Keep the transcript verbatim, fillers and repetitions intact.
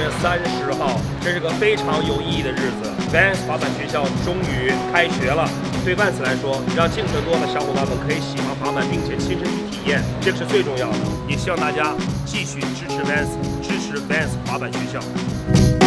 月三十号，这是个非常有意义的日子。Vans 滑板学校终于开学了。对 Vans 来说，让尽可能多的小伙伴们可以喜欢滑板，并且亲身去体验，这个是最重要的。也希望大家继续支持 Vans， 支持 Vans 滑板学校。